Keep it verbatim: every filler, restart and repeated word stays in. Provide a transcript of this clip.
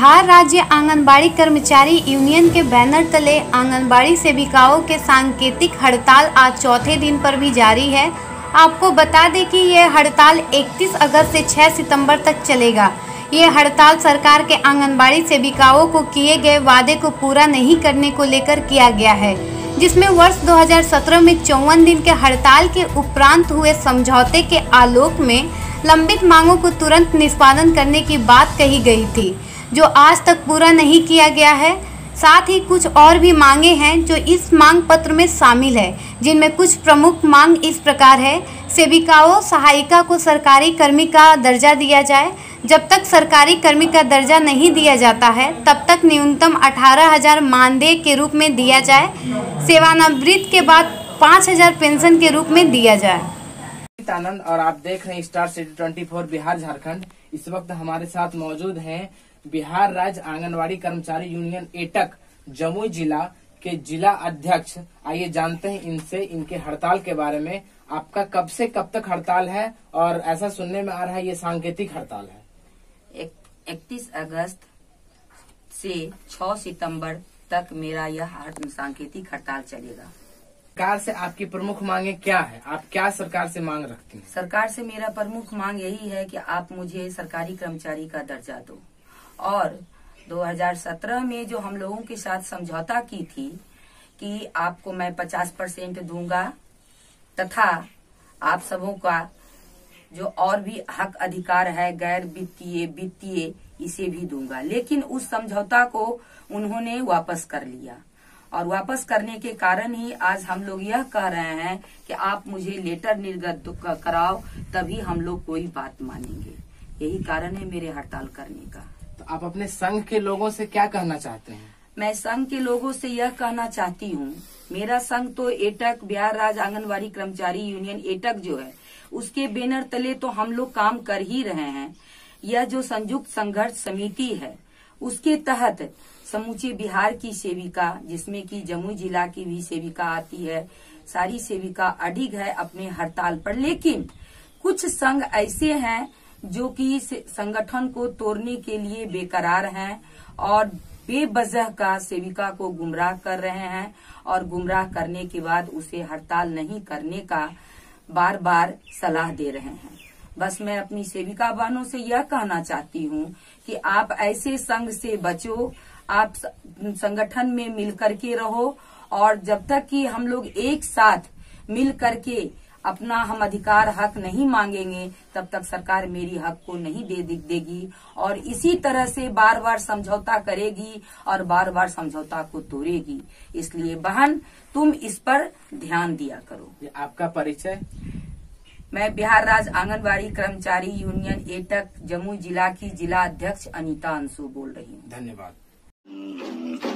बिहार राज्य आंगनबाड़ी कर्मचारी यूनियन के बैनर तले आंगनबाड़ी सेविकाओं के सांकेतिक हड़ताल आज चौथे दिन पर भी जारी है। आपको बता दें कि यह हड़ताल इकतीस अगस्त से छह सितंबर तक चलेगा। ये हड़ताल सरकार के आंगनबाड़ी सेविकाओं को किए गए वादे को पूरा नहीं करने को लेकर किया गया है, जिसमें वर्ष दो हज़ार सत्रह में चौवन दिन के हड़ताल के उपरांत हुए समझौते के आलोक में लंबित मांगों को तुरंत निष्पादन करने की बात कही गई थी, जो आज तक पूरा नहीं किया गया है। साथ ही कुछ और भी मांगे हैं जो इस मांग पत्र में शामिल है, जिनमें कुछ प्रमुख मांग इस प्रकार है। सेविकाओं सहायिका को सरकारी कर्मी का दर्जा दिया जाए। जब तक सरकारी कर्मी का दर्जा नहीं दिया जाता है, तब तक न्यूनतम अठारह हजार मानदेय के रूप में दिया जाए। सेवानिवृत्ति के बाद पाँच हजार पेंशन के रूप में दिया जाए। आनंद और आप देख रहे हैं स्टार सिटी चौबीस बिहार झारखंड। इस वक्त हमारे साथ मौजूद हैं बिहार राज्य आंगनवाड़ी कर्मचारी यूनियन एटक जमुई जिला के जिला अध्यक्ष। आइए जानते हैं इनसे इनके हड़ताल के बारे में। आपका कब से कब तक हड़ताल है और ऐसा सुनने में आ रहा है ये सांकेतिक हड़ताल है? इकतीस अगस्त से छह सितंबर तक मेरा यह सांकेतिक हड़ताल चलेगा। सरकार से आपकी प्रमुख मांगे क्या है? आप क्या सरकार से मांग रखती हैं? सरकार से मेरा प्रमुख मांग यही है कि आप मुझे सरकारी कर्मचारी का दर्जा दो, और दो हज़ार सत्रह में जो हम लोगों के साथ समझौता की थी कि आपको मैं पचास परसेंट दूंगा तथा आप सबों का जो और भी हक अधिकार है गैर वित्तीय वित्तीय इसे भी दूंगा, लेकिन उस समझौता को उन्होंने वापस कर लिया। और वापस करने के कारण ही आज हम लोग यह कह रहे हैं कि आप मुझे लेटर निर्गत कराओ, तभी हम लोग कोई बात मानेंगे। यही कारण है मेरे हड़ताल करने का। तो आप अपने संघ के लोगों से क्या कहना चाहते हैं? मैं संघ के लोगों से यह कहना चाहती हूँ, मेरा संघ तो एटक बिहार राज्य आंगनबाड़ी कर्मचारी यूनियन एटक जो है उसके बैनर तले तो हम लोग काम कर ही रहे हैं। यह जो संयुक्त संघर्ष समिति है उसके तहत समूचे बिहार की सेविका, जिसमें कि जमुई जिला की भी सेविका आती है, सारी सेविका अडिग है अपने हड़ताल पर। लेकिन कुछ संघ ऐसे हैं जो कि संगठन को तोड़ने के लिए बेकरार हैं और बेवजह का सेविका को गुमराह कर रहे हैं, और गुमराह करने के बाद उसे हड़ताल नहीं करने का बार बार सलाह दे रहे हैं। बस मैं अपनी सेविका बहनों से यह कहना चाहती हूँ कि आप ऐसे संघ से बचो, आप संगठन में मिल करके रहो, और जब तक कि हम लोग एक साथ मिल करके अपना हम अधिकार हक नहीं मांगेंगे तब तक सरकार मेरी हक को नहीं दे देगी, और इसी तरह से बार बार समझौता करेगी और बार बार समझौता को तोड़ेगी। इसलिए बहन तुम इस पर ध्यान दिया करो। ये आपका परिचय? मैं बिहार राज्य आंगनबाड़ी कर्मचारी यूनियन एटक जमुई जिला की जिला अध्यक्ष अनीता अंशु बोल रही हूँ। धन्यवाद।